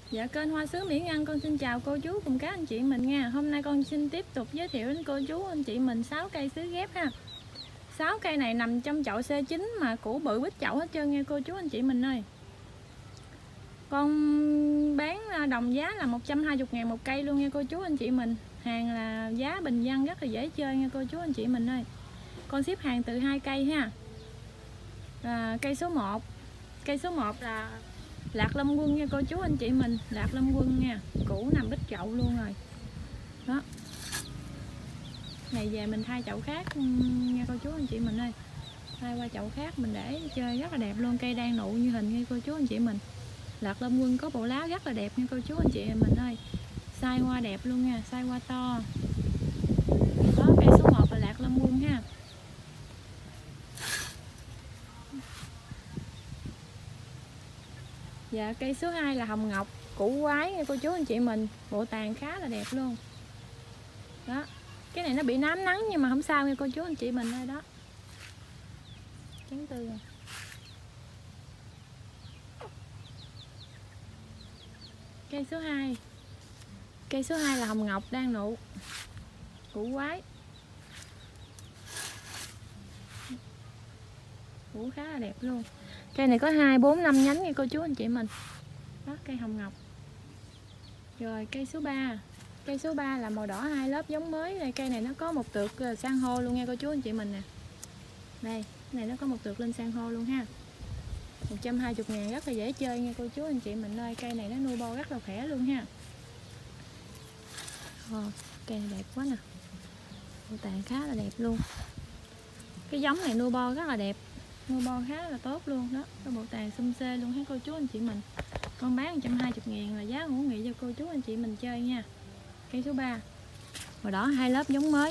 Dạ, kênh Hoa Sứ Mỹ Ngân con xin chào cô chú cùng các anh chị mình nha. Hôm nay con xin tiếp tục giới thiệu đến cô chú anh chị mình 6 cây sứ ghép ha. 6 cây này nằm trong chậu C9 mà củ bự bít chậu hết trơn nha cô chú anh chị mình ơi. Con bán đồng giá là 120.000 một cây luôn nha cô chú anh chị mình. Hàng là giá bình dân rất là dễ chơi nha cô chú anh chị mình ơi. Con ship hàng từ 2 cây ha. Cây số 1. Cây số 1 là Lạc Lâm Quân nha cô chú anh chị mình. Lạc Lâm Quân nha, củ nằm bít chậu luôn rồi đó. Này về mình thay chậu khác nha cô chú anh chị mình ơi. Thay qua chậu khác mình để chơi rất là đẹp luôn. Cây đang nụ như hình nha cô chú anh chị mình. Lạc Lâm Quân có bộ lá rất là đẹp nha cô chú anh chị mình ơi. Size hoa đẹp luôn nha, size hoa to đó. Cây số 1 là Lạc Lâm Quân ha. Dạ, cây số 2 là Hồng Ngọc, củ quái nha cô chú anh chị mình. Bộ tàn khá là đẹp luôn đó. Cái này nó bị nám nắng nhưng mà không sao nha cô chú anh chị mình ơi đó. Chén tư nè. Cây số 2. Cây số 2 là Hồng Ngọc đang nụ, củ quái, củ khá là đẹp luôn. Cây này có 2, 4, 5 nhánh nha cô chú anh chị mình đó. Cây Hồng Ngọc. Rồi cây số 3. Cây số 3 là màu đỏ 2 lớp giống mới này. Cây này nó có một tược san hô luôn nha cô chú anh chị mình nè. Đây, cái này nó có một tược lên san hô luôn ha. 120.000 rất là dễ chơi nha cô chú anh chị mình ơi. Cây này nó nuôi bo rất là khỏe luôn ha. Cây này đẹp quá nè. Bộ tàn khá là đẹp luôn. Cái giống này nuôi bo rất là đẹp, nuôi bo khá là tốt luôn đó. Cái bộ tàn xum xê luôn ha cô chú anh chị mình. Con bán 120.000 là giá hữu nghị cho cô chú anh chị mình chơi nha. Cây số 3 màu đỏ 2 lớp giống mới,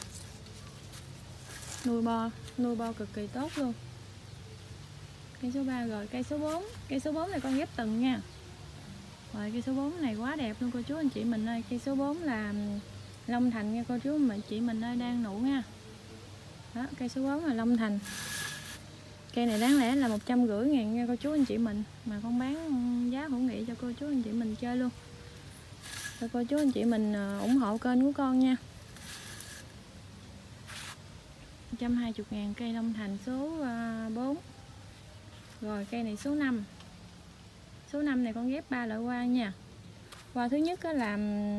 nuôi bo cực kỳ tốt luôn. Cây số 3 rồi. Cây số 4. Cây số 4 này con ghép từng nha. Rồi cây số 4 này quá đẹp luôn cô chú anh chị mình ơi. Cây số 4 là Long Thành nha cô chú anh chị mình ơi, đang nụ nha đó. Cây số 4 là Long Thành. Cây này đáng lẽ là 150.000 nha cô chú anh chị mình, mà con bán giá hữu nghị cho cô chú anh chị mình chơi luôn. Cho cô chú anh chị mình ủng hộ kênh của con nha. 120.000 cây Long Thành số 4. Rồi cây này số 5. Số 5 này con ghép 3 loại hoa nha. Hoa thứ nhất là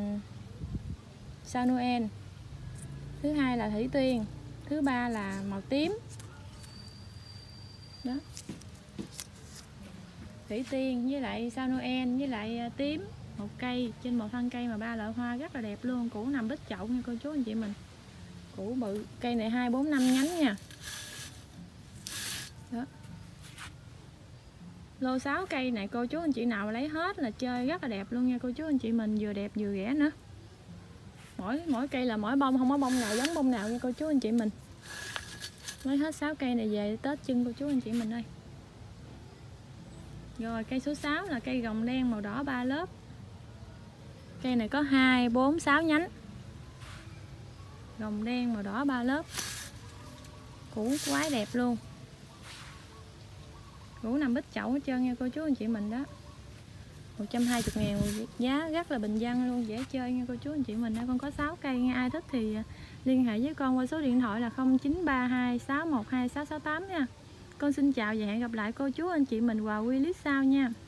sao Noel, thứ hai là thủy tiên, thứ ba là màu tím đó. Thủy tiên với lại sao Noel với lại tím, một cây trên một thân cây mà 3 loại hoa rất là đẹp luôn. Củ nằm bít chậu nha cô chú anh chị mình, củ bự. Cây này 2, 4, 5 nhánh nha đó. Lô 6 cây này cô chú anh chị nào lấy hết là chơi rất là đẹp luôn nha cô chú anh chị mình, vừa đẹp vừa rẻ nữa. Mỗi cây là mỗi bông, không có bông nào giống bông nào nha cô chú anh chị mình. Lấy hết 6 cây này về Tết trưng cô chú anh chị mình ơi. Rồi cây số 6 là cây gồng đen màu đỏ 3 lớp. Cây này có 2, 4, 6 nhánh. Gồng đen màu đỏ 3 lớp, củ quái đẹp luôn. Củ nằm bít chậu hết trơn nha cô chú anh chị mình đó. 120.000 giá rất là bình dân luôn, dễ chơi nha cô chú anh chị mình. Con có 6 cây nha. Ai thích thì liên hệ với con qua số điện thoại là 0932612668 nha. Con xin chào và hẹn gặp lại cô chú anh chị mình vào clip sau nha.